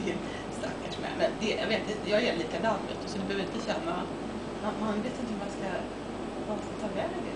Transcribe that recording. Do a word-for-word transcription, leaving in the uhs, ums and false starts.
din stackars med. Men det, jag vet inte, jag är likadan, vet du, så du behöver inte känna, man, man vet inte hur man ska, vad man ska ta vägen.